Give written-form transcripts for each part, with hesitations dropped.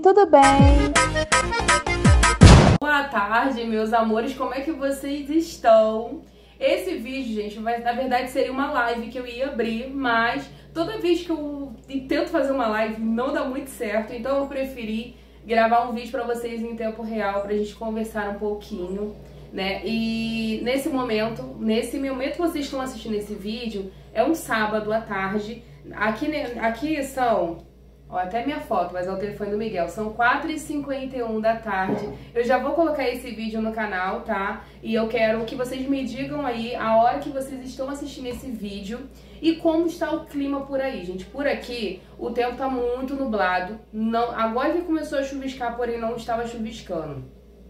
tudo bem? Boa tarde, meus amores, como é que vocês estão? Esse vídeo, gente, na verdade seria uma live que eu ia abrir, mas toda vez que eu tento fazer uma live não dá muito certo, então eu preferi gravar um vídeo pra vocês em tempo real, pra gente conversar um pouquinho, né? E nesse momento que vocês estão assistindo esse vídeo, é um sábado à tarde. Aqui são... Ó, até minha foto, mas é o telefone do Miguel. São 4h51 da tarde. Eu já vou colocar esse vídeo no canal, tá? E eu quero que vocês me digam aí a hora que vocês estão assistindo esse vídeo e como está o clima por aí, gente. Por aqui, o tempo tá muito nublado. Não, agora que começou a chuviscar, porém não estava chuviscando.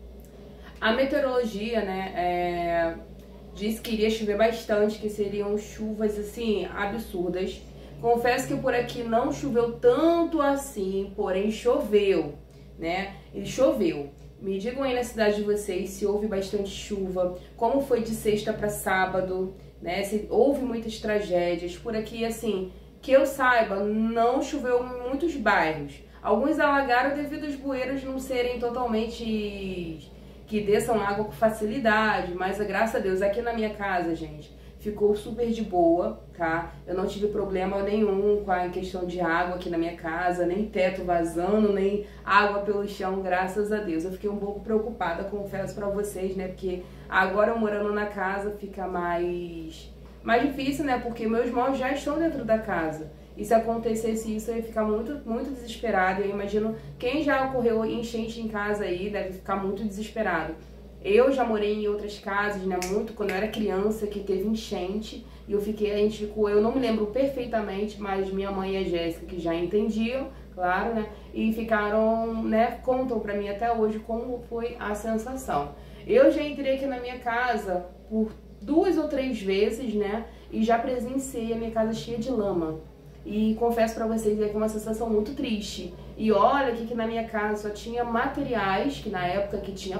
A meteorologia, né, disse que iria chover bastante, que seriam chuvas, assim, absurdas. Confesso que por aqui não choveu tanto assim, porém choveu, né? E choveu. Me digam aí na cidade de vocês se houve bastante chuva, como foi de sexta para sábado, né? Se houve muitas tragédias. Por aqui, assim, que eu saiba, não choveu em muitos bairros. Alguns alagaram devido aos bueiros não serem totalmente... que desçam água com facilidade, mas graças a Deus, aqui na minha casa, gente, ficou super de boa, tá? Eu não tive problema nenhum com a questão de água aqui na minha casa, nem teto vazando, nem água pelo chão, graças a Deus. Eu fiquei um pouco preocupada, confesso pra vocês, né? Porque agora eu morando na casa fica mais difícil, né? Porque meus irmãos já estão dentro da casa. E se acontecesse isso, eu ia ficar muito desesperada. Eu imagino quem já ocorreu enchente em casa aí deve ficar muito desesperado. Eu já morei em outras casas, né, quando eu era criança, que teve enchente, e eu não me lembro perfeitamente, mas minha mãe e a Jéssica, que já entendiam, claro, né, e ficaram, né, contam pra mim até hoje como foi a sensação. Eu já entrei aqui na minha casa por 2 ou 3 vezes, né, e já presenciei a minha casa cheia de lama. E confesso pra vocês que é uma sensação muito triste. E olha que na minha casa só tinha materiais, que na época que tinha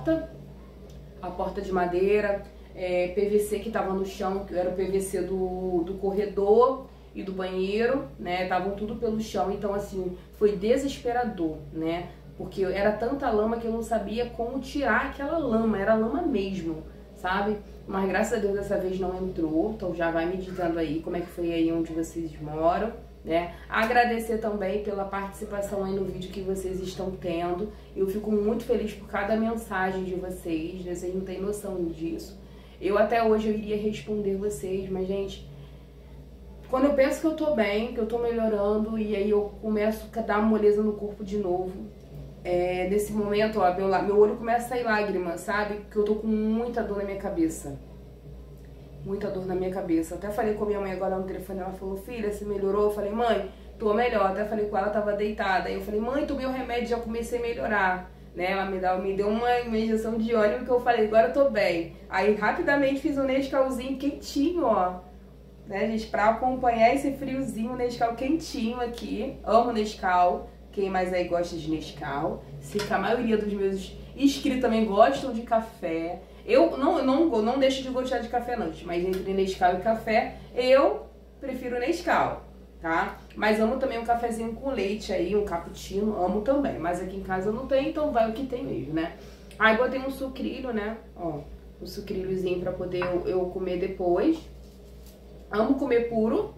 a porta de madeira, PVC que tava no chão, que era o PVC do corredor e do banheiro, né, estavam tudo pelo chão, então assim, foi desesperador, né, porque era tanta lama que eu não sabia como tirar aquela lama, era lama mesmo, sabe? Mas graças a Deus dessa vez não entrou, então já vai me dizendo aí como é que foi aí onde vocês moram, né? Agradecer também pela participação aí no vídeo que vocês estão tendo. Eu fico muito feliz por cada mensagem de vocês, né? Vocês não têm noção disso. Eu até hoje eu iria responder vocês, mas gente, quando eu penso que eu tô bem, que eu tô melhorando, e aí eu começo a dar moleza no corpo de novo, nesse momento, ó, meu olho começa a sair lágrimas, sabe? Porque eu tô com muita dor na minha cabeça. Muita dor na minha cabeça. Até falei com a minha mãe agora no telefone, ela falou, filha, você melhorou? Eu falei, mãe, tô melhor. Até falei com ela, tava deitada. Aí eu falei, mãe, tomei o remédio, já comecei a melhorar. Né? Ela me deu uma injeção de óleo, que eu falei, agora eu tô bem. Aí rapidamente fiz um Nescauzinho quentinho, ó. Né, gente, pra acompanhar esse friozinho, Nescau quentinho aqui. Amo Nescau. Quem mais aí gosta de Nescau? Sei que a maioria dos meus inscritos também gostam de café. Eu não deixo de gostar de café não, mas entre Nescau e café, eu prefiro Nescau, tá? Mas amo também um cafezinho com leite aí, um cappuccino, amo também. Mas aqui em casa não tem, então vai o que tem mesmo, né? Aí botei um sucrilho, né? Ó, um sucrilhozinho pra poder eu comer depois. Amo comer puro,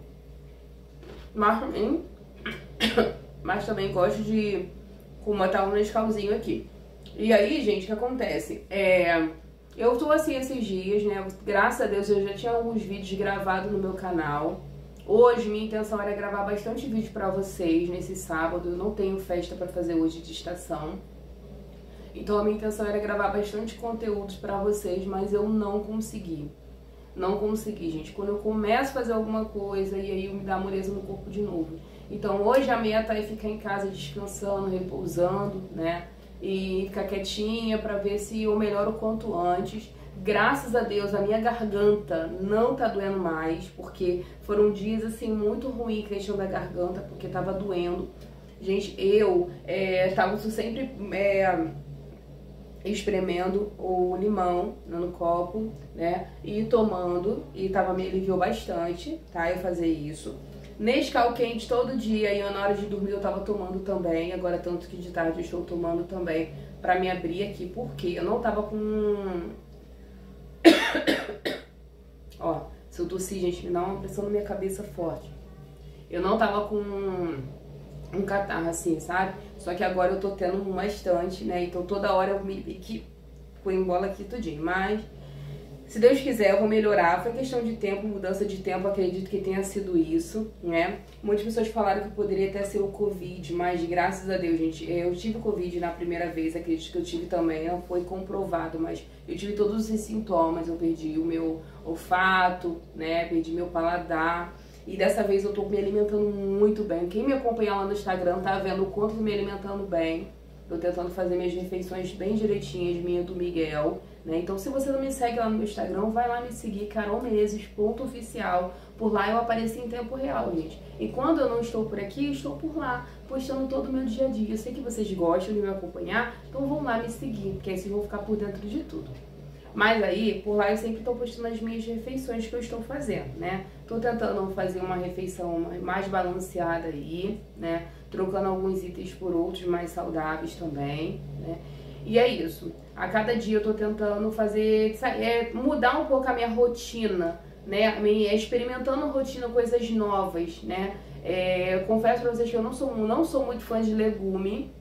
mas também gosto de botar um Nescauzinho aqui. E aí, gente, o que acontece? Eu tô assim esses dias, né? Graças a Deus eu já tinha alguns vídeos gravados no meu canal. Hoje minha intenção era gravar bastante vídeo pra vocês nesse sábado. Eu não tenho festa pra fazer hoje de estação. Então a minha intenção era gravar bastante conteúdos pra vocês, mas eu não consegui. Não consegui, gente. Quando eu começo a fazer alguma coisa e aí me dá moleza no corpo de novo. Então hoje a meta é ficar em casa descansando, repousando, né? E ficar quietinha pra ver se eu melhoro o quanto antes. Graças a Deus a minha garganta não tá doendo mais, porque foram dias assim muito ruins a questão da garganta, porque tava doendo. Gente, eu tava sempre espremendo o limão no copo, né, e tomando, e me aliviou bastante, tá, eu fazer isso. Nescau quente todo dia, e na hora de dormir eu tava tomando também, agora tanto que de tarde eu estou tomando também, pra me abrir aqui, porque eu não tava com... Ó, se eu tossir, gente, me dá uma pressão na minha cabeça forte. Eu não tava com um catarro assim, sabe? Só que agora eu tô tendo bastante, né? Então toda hora eu me embola aqui tudinho. Mas, se Deus quiser, eu vou melhorar. Foi questão de tempo, mudança de tempo, acredito que tenha sido isso, né? Muitas pessoas falaram que poderia até ser o Covid, mas graças a Deus, gente, eu tive Covid na primeira vez, acredito que eu tive também, não foi comprovado, mas eu tive todos esses sintomas, eu perdi o meu olfato, né? Perdi meu paladar. E dessa vez eu tô me alimentando muito bem. Quem me acompanha lá no Instagram tá vendo o quanto eu tô me alimentando bem. Tô tentando fazer minhas refeições bem direitinhas, minha do Miguel, né? Então se você não me segue lá no meu Instagram, vai lá me seguir, carolmenezes.oficial. Por lá eu apareço em tempo real, gente. E quando eu não estou por aqui, eu estou por lá, postando todo o meu dia a dia. Eu sei que vocês gostam de me acompanhar, então vão lá me seguir, porque aí vocês vão ficar por dentro de tudo. Mas aí, por lá eu sempre tô postando as minhas refeições que eu estou fazendo, né? Tô tentando fazer uma refeição mais balanceada aí, né? Trocando alguns itens por outros mais saudáveis também, né? E é isso. A cada dia eu tô tentando fazer, mudar um pouco a minha rotina, né? Experimentando rotina, coisas novas, né? Eu confesso pra vocês que eu não sou muito fã de legume,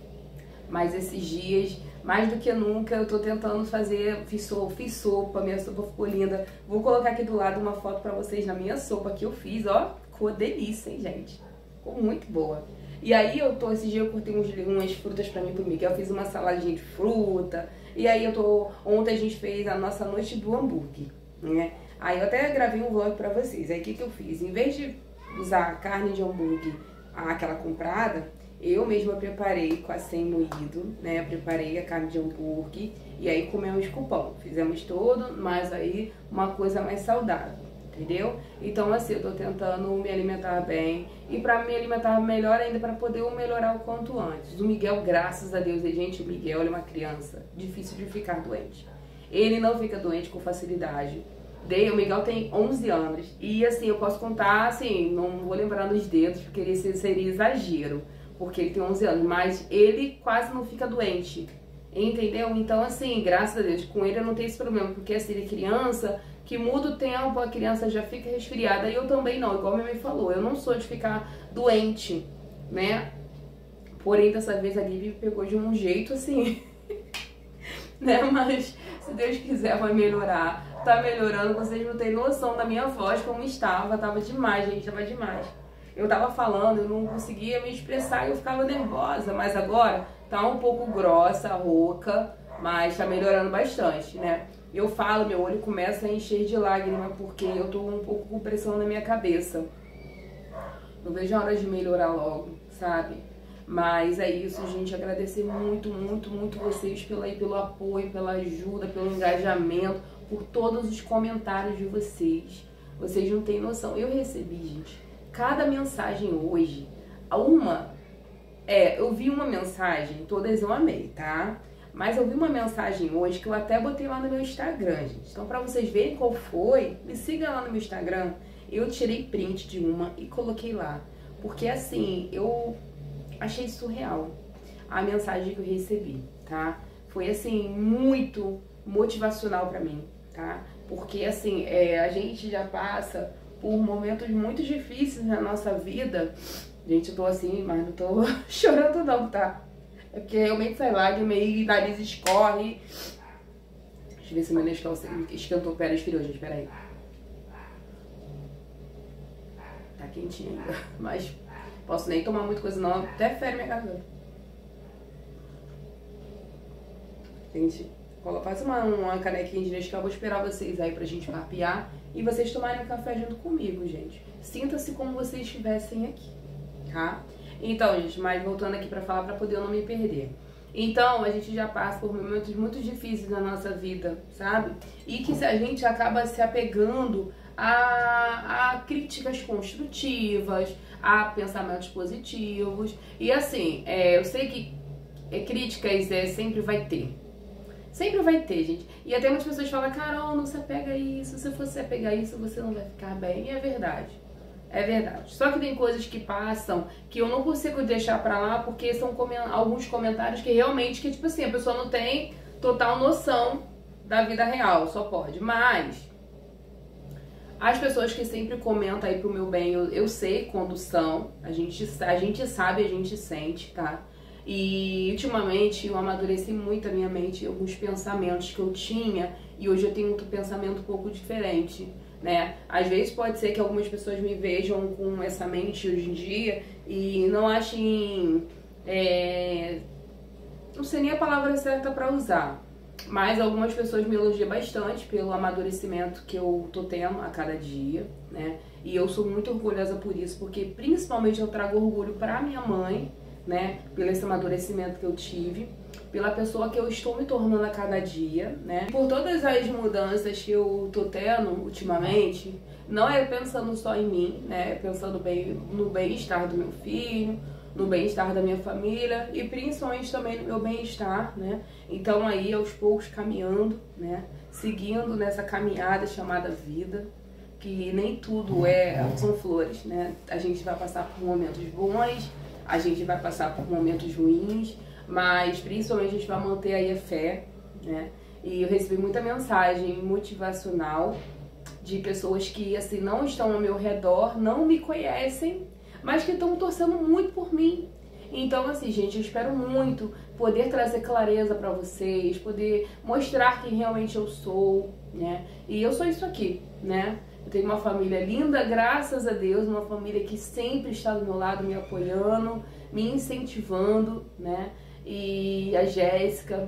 mas esses dias... Mais do que nunca, eu tô tentando fazer, fiz sopa, minha sopa ficou linda. Vou colocar aqui do lado uma foto pra vocês da minha sopa que eu fiz, ó. Ficou delícia, hein, gente? Ficou muito boa. E aí esse dia eu cortei umas frutas pra mim e pro Miguel, eu fiz uma saladinha de fruta. E aí ontem a gente fez a nossa noite do hambúrguer, né? Aí eu até gravei um vlog pra vocês. Aí o que eu fiz? Em vez de usar a carne de hambúrguer, aquela comprada... Eu mesma preparei com sem moído, né? Preparei a carne de hambúrguer e aí comemos com pão. Fizemos tudo, mas aí uma coisa mais saudável, entendeu? Então assim, eu tô tentando me alimentar bem e pra me alimentar melhor ainda, pra poder melhorar o quanto antes. O Miguel, graças a Deus, gente, o Miguel ele é uma criança difícil de ficar doente. Ele não fica doente com facilidade. O Miguel tem 11 anos e assim, eu posso contar, assim, não vou lembrar nos dedos porque ele seria exagero. Porque ele tem 11 anos, mas ele quase não fica doente, entendeu? Então, assim, graças a Deus, com ele eu não tenho esse problema, porque assim, ele é criança, que muda o tempo, a criança já fica resfriada, e eu também não, igual a minha mãe falou, eu não sou de ficar doente, né? Porém, dessa vez a gripe me pegou de um jeito, assim, né? Mas, se Deus quiser, vai melhorar. Tá melhorando, vocês não têm noção da minha voz, como estava, tava demais, gente, tava demais. Eu tava falando, eu não conseguia me expressar, eu ficava nervosa, mas agora tá um pouco grossa, rouca, mas tá melhorando bastante, né? Eu falo, meu olho começa a encher de lágrimas porque eu tô um pouco com pressão na minha cabeça. Não vejo a hora de melhorar logo, sabe? Mas é isso, gente, agradecer muito, muito, muito vocês pelo apoio, pela ajuda, pelo engajamento, por todos os comentários de vocês. Vocês não têm noção. Eu recebi, gente, cada mensagem hoje, eu vi uma mensagem, todas eu amei, tá? Mas eu vi uma mensagem hoje que eu até botei lá no meu Instagram, gente. Então, pra vocês verem qual foi, me siga lá no meu Instagram. Eu tirei print de uma e coloquei lá. Porque, assim, eu achei surreal a mensagem que eu recebi, tá? Foi, assim, muito motivacional pra mim, tá? Porque, assim, a gente já passa por momentos muito difíceis na nossa vida. Gente, eu tô assim, mas não tô chorando não, tá? É porque realmente sai lágrima e nariz escorre. Deixa eu ver se meu Nescau esquentou. Pera, esfriou, gente, pera aí. Tá quentinho ainda, mas posso nem tomar muita coisa não, até fere minha garganta. Gente, faz uma canequinha de Nescau, vou esperar vocês aí pra gente papear e vocês tomarem um café junto comigo, gente. Sinta-se como vocês estivessem aqui, tá? Então, gente, mas voltando aqui pra falar, pra poder eu não me perder. Então, a gente já passa por momentos muito difíceis na nossa vida, sabe? E que a gente acaba se apegando a críticas construtivas, a pensamentos positivos. E assim, eu sei que críticas sempre vai ter, Sempre vai ter, gente. E até muitas pessoas falam, Carol, não se apega a isso, se você se apegar a isso, você não vai ficar bem. E é verdade. É verdade. Só que tem coisas que passam que eu não consigo deixar pra lá porque são alguns comentários que realmente, que tipo assim, a pessoa não tem total noção da vida real, só pode. Mas as pessoas que sempre comentam aí pro meu bem, eu sei quando são, a gente sabe, a gente sente, tá? E ultimamente eu amadureci muito a minha mente, alguns pensamentos que eu tinha, e hoje eu tenho um pensamento um pouco diferente, né? Às vezes pode ser que algumas pessoas me vejam com essa mente hoje em dia e não achem, não sei nem a palavra certa pra usar, mas algumas pessoas me elogiam bastante pelo amadurecimento que eu tô tendo a cada dia, né? E eu sou muito orgulhosa por isso, porque principalmente eu trago orgulho pra minha mãe, né, pelo esse amadurecimento que eu tive, pela pessoa que eu estou me tornando a cada dia, né, por todas as mudanças que eu tô tendo ultimamente, não é pensando só em mim, né, é pensando bem no bem-estar do meu filho, no bem-estar da minha família e principalmente também no meu bem-estar, né, então aí aos poucos caminhando, né, seguindo nessa caminhada chamada vida, que nem tudo são flores, né, a gente vai passar por momentos bons, a gente vai passar por momentos ruins, mas principalmente a gente vai manter aí a fé, né? E eu recebi muita mensagem motivacional de pessoas que, assim, não estão ao meu redor, não me conhecem, mas que estão torcendo muito por mim. Então, assim, gente, eu espero muito poder trazer clareza pra vocês, poder mostrar quem realmente eu sou, né? E eu sou isso aqui, né? Eu tenho uma família linda, graças a Deus, uma família que sempre está do meu lado, me apoiando, me incentivando, né? E a Jéssica,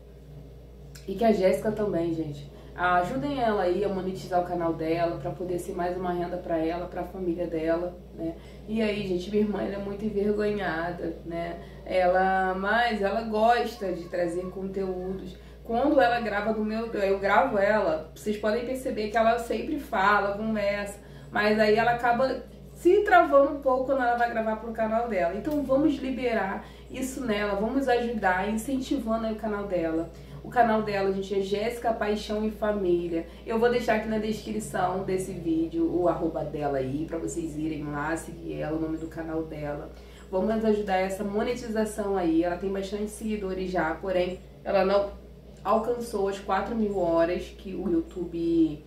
e que a Jéssica também, gente, ajudem ela aí a monetizar o canal dela, pra poder ser mais uma renda pra ela, pra família dela, né? E aí, gente, minha irmã, ela é muito envergonhada, né? Mas ela gosta de trazer conteúdos. Quando ela grava eu gravo ela, vocês podem perceber que ela sempre fala, conversa, mas aí ela acaba se travando um pouco quando ela vai gravar pro canal dela. Então vamos liberar isso nela, vamos ajudar, incentivando aí o canal dela. O canal dela, gente, é Jéssica Paixão e Família. Eu vou deixar aqui na descrição desse vídeo o arroba dela aí, pra vocês irem lá, seguir ela, o nome do canal dela. Vamos ajudar essa monetização aí. Ela tem bastante seguidores já, porém ela não alcançou as 4.000 horas que o YouTube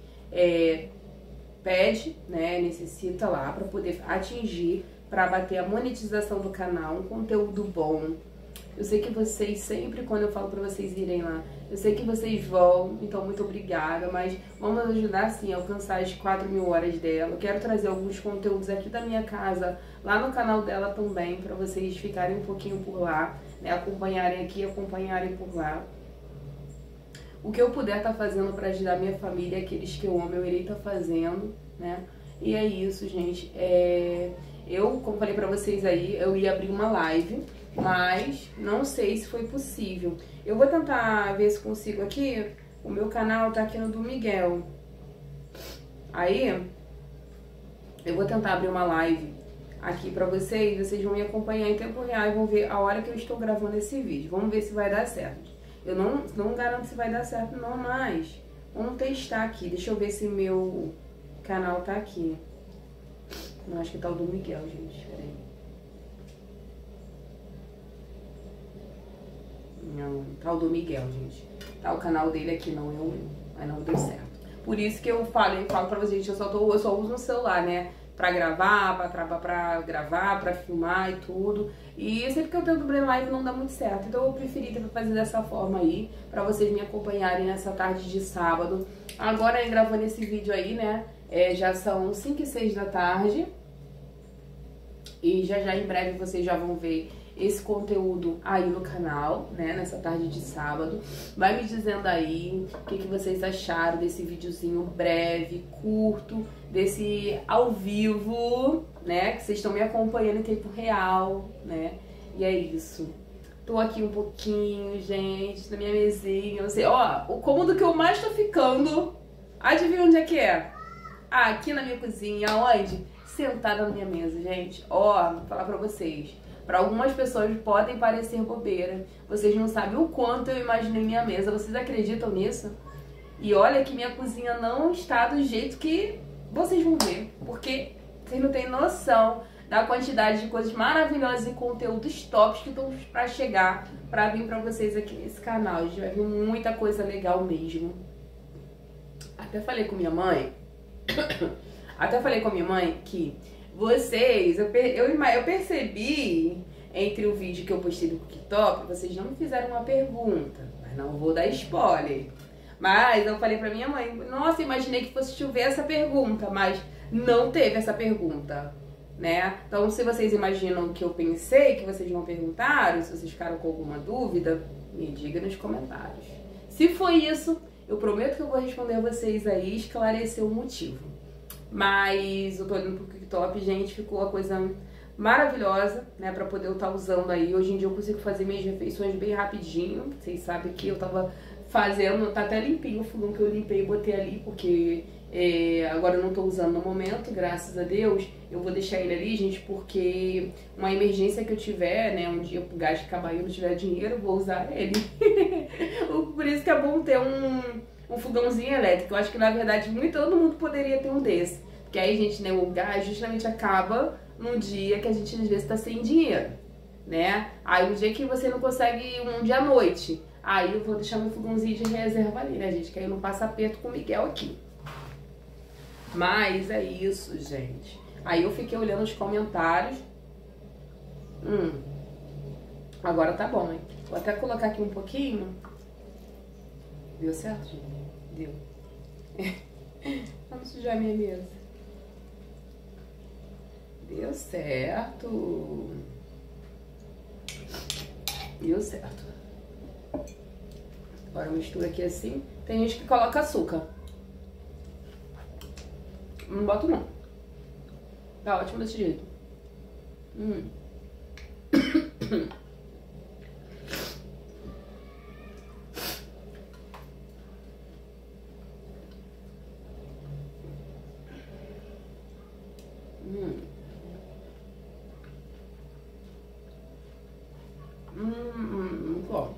pede, né, necessita lá para poder atingir, para bater a monetização do canal, um conteúdo bom. Eu sei que vocês sempre, quando eu falo para vocês irem lá, eu sei que vocês vão, então muito obrigada, mas vamos ajudar sim a alcançar as 4.000 horas dela. Eu quero trazer alguns conteúdos aqui da minha casa, lá no canal dela também, para vocês ficarem um pouquinho por lá, né, acompanharem aqui, acompanharem por lá. O que eu puder estar fazendo para ajudar minha família, aqueles que eu amo, eu irei estar fazendo, né? E é isso, gente. Eu, como falei pra vocês aí, eu ia abrir uma live, mas não sei se foi possível. Eu vou tentar ver se consigo aqui. O meu canal tá aqui no do Miguel. Aí, eu vou tentar abrir uma live aqui pra vocês. Vocês vão me acompanhar em tempo real e vão ver a hora que eu estou gravando esse vídeo. Vamos ver se vai dar certo. Eu não garanto se vai dar certo não, mas vamos testar aqui. Deixa eu ver se meu canal tá aqui. Não, acho que tá o do Miguel, gente. Peraí. Não, tá o do Miguel, gente. Tá o canal dele aqui, não é o meu. Mas não deu certo. Por isso que eu falo pra vocês, eu só uso no celular, né? Pra gravar, pra filmar e tudo. E sempre que eu tento abrir live não dá muito certo. Então eu preferi fazer dessa forma aí, pra vocês me acompanharem nessa tarde de sábado. Agora, gravando esse vídeo aí, né, já são 5 e 6 da tarde. E já em breve vocês já vão ver esse conteúdo aí no canal, né, nessa tarde de sábado. Vai me dizendo aí o que vocês acharam desse videozinho breve, curto, desse ao vivo, né, que vocês estão me acompanhando em tempo real, né, e é isso. Tô aqui um pouquinho, gente, na minha mesinha, você, ó, o cômodo que eu mais tô ficando, adivinha onde é que é? Ah, aqui na minha cozinha, onde? Sentada na minha mesa, gente, ó, vou falar pra vocês. Para algumas pessoas podem parecer bobeira. Vocês não sabem o quanto eu imaginei minha mesa. Vocês acreditam nisso? E olha que minha cozinha não está do jeito que vocês vão ver. Porque vocês não têm noção da quantidade de coisas maravilhosas e conteúdos tops que estão para chegar, para vir para vocês aqui nesse canal. A gente vai ver muita coisa legal mesmo. Até falei com minha mãe que vocês, eu percebi entre o vídeo que eu postei do cooktop, vocês não me fizeram uma pergunta, mas não vou dar spoiler. Mas eu falei pra minha mãe, nossa, imaginei que fosse chover essa pergunta, mas não teve essa pergunta, né? Então, se vocês imaginam o que eu pensei, que vocês não perguntaram, se vocês ficaram com alguma dúvida, me diga nos comentários. Se foi isso, eu prometo que eu vou responder a vocês aí e esclarecer o motivo. Mas eu tô olhando pro cooktop, gente, ficou uma coisa maravilhosa, né, pra poder eu estar usando aí. Hoje em dia eu consigo fazer minhas refeições bem rapidinho. Vocês sabem que eu tava fazendo, tá até limpinho o fogão que eu limpei e botei ali, porque agora eu não tô usando no momento, graças a Deus. Eu vou deixar ele ali, gente, porque uma emergência que eu tiver, né, um dia o gás acabar e eu não tiver dinheiro, eu vou usar ele. Por isso que é bom ter um fogãozinho elétrico. Eu acho que, na verdade, todo mundo poderia ter um desse. Porque aí, gente, né, o gás justamente acaba num dia que a gente, às vezes, tá sem dinheiro, né? Aí, um dia que você não consegue, um dia à noite, aí eu vou deixar meu fogãozinho de reserva ali, né, gente? Que aí eu não passo aperto com o Miguel aqui. Mas é isso, gente. Aí eu fiquei olhando os comentários. Agora tá bom, hein? Vou até colocar aqui um pouquinho. Deu certo, gente? Deu. Vamos sujar minha mesa. Deu certo. Deu certo. Agora mistura aqui assim. Tem gente que coloca açúcar. Não boto não. Tá ótimo desse jeito. Bom.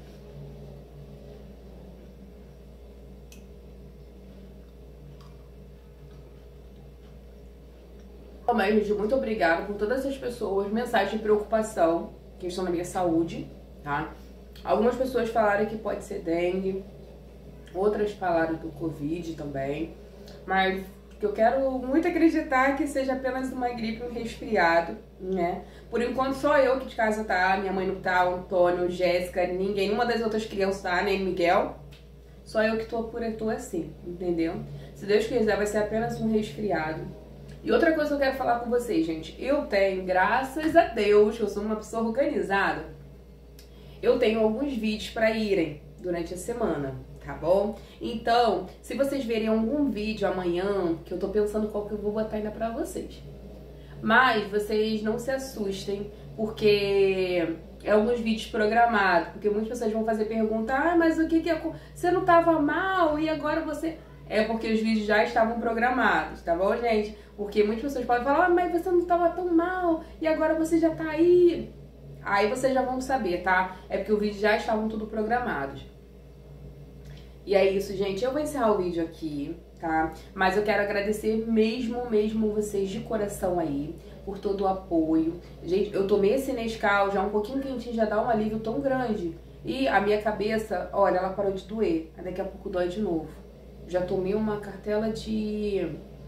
Mas, gente, muito obrigada por todas essas pessoas, mensagens de preocupação, que estão na minha saúde, tá? Algumas pessoas falaram que pode ser dengue, outras falaram do Covid também, mas que eu quero muito acreditar que seja apenas uma gripe, um resfriado, né? Por enquanto só eu que de casa tá, minha mãe não tá, o Antônio, Jéssica, ninguém, nenhuma das outras crianças tá, nem Miguel. Só eu que tô assim, entendeu? Se Deus quiser, vai ser apenas um resfriado. E outra coisa que eu quero falar com vocês, gente, eu tenho, graças a Deus, eu sou uma pessoa organizada, eu tenho alguns vídeos pra irem durante a semana, tá bom? Então, se vocês verem algum vídeo amanhã, que eu tô pensando qual que eu vou botar ainda pra vocês. Mas vocês não se assustem, porque é alguns vídeos programados, porque muitas pessoas vão fazer pergunta, mas o que você não tava mal e agora você... É porque os vídeos já estavam programados, tá bom, gente? Porque muitas pessoas podem falar, mas você não tava tão mal e agora você já tá aí. Aí vocês já vão saber, tá? É porque os vídeos já estavam tudo programados. E é isso, gente. Eu vou encerrar o vídeo aqui, tá? Mas eu quero agradecer mesmo vocês de coração aí por todo o apoio. Gente, eu tomei esse Nescau já um pouquinho quentinho, já dá um alívio tão grande. E a minha cabeça, olha, ela parou de doer. Daqui a pouco dói de novo. Já tomei uma cartela de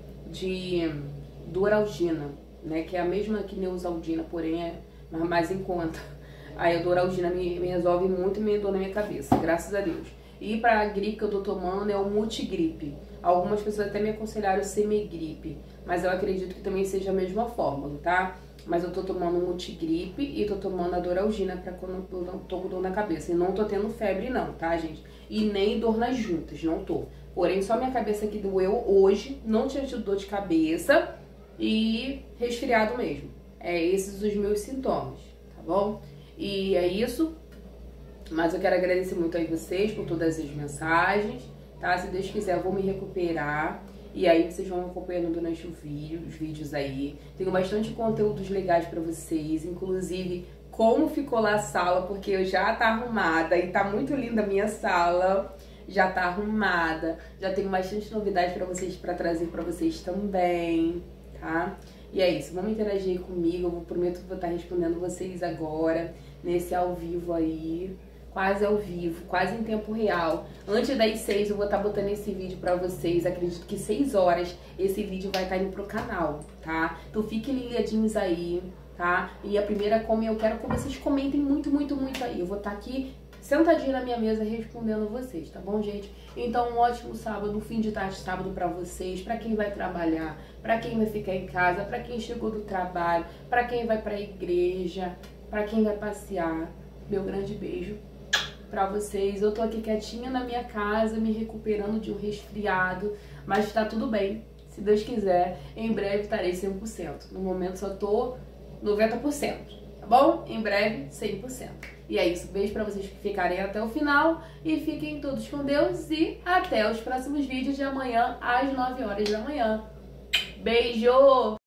Doralgina, né? Que é a mesma que Neosaldina, porém é mais em conta. Aí a Doralgina me resolve muito minha dor na minha cabeça, graças a Deus. E pra gripe que eu tô tomando é o Multigripe. Algumas pessoas até me aconselharam o Semigripe, mas eu acredito que também seja a mesma fórmula, tá? Mas eu tô tomando o Multigripe e tô tomando a Doralgina pra quando eu não tô com dor na cabeça. E não tô tendo febre não, tá, gente? E nem dor nas juntas, não tô. Porém, só minha cabeça que doeu hoje, não tinha tido dor de cabeça e resfriado mesmo. É esses os meus sintomas, tá bom? E é isso. Mas eu quero agradecer muito aí vocês por todas as mensagens, tá? Se Deus quiser, eu vou me recuperar E aí vocês vão acompanhando durante os vídeos aí. Tenho bastante conteúdos legais pra vocês, inclusive como ficou lá a sala, porque já tá arrumada e tá muito linda a minha sala. Já tá arrumada, já tenho bastante novidades pra vocês, pra trazer pra vocês também, tá? E é isso, vamos interagir comigo, eu prometo que vou estar respondendo vocês agora, nesse ao vivo aí, quase ao vivo, quase em tempo real. Antes das 6 eu vou estar botando esse vídeo pra vocês, acredito que 6 horas esse vídeo vai estar indo pro canal, tá? Então fiquem ligadinhos aí, tá? E a primeira eu quero que vocês comentem muito, muito, muito aí, eu vou estar aqui sentadinha na minha mesa respondendo vocês, tá bom, gente? Então, um ótimo sábado, um fim de tarde sábado pra vocês, pra quem vai trabalhar, pra quem vai ficar em casa, pra quem chegou do trabalho, pra quem vai pra igreja, pra quem vai passear. Meu grande beijo pra vocês. Eu tô aqui quietinha na minha casa, me recuperando de um resfriado, mas tá tudo bem. Se Deus quiser, em breve estarei 100%. No momento só tô 90%, tá bom? Em breve, 100%. E é isso, beijo pra vocês que ficarem até o final e fiquem todos com Deus e até os próximos vídeos de amanhã às 9 horas da manhã. Beijo!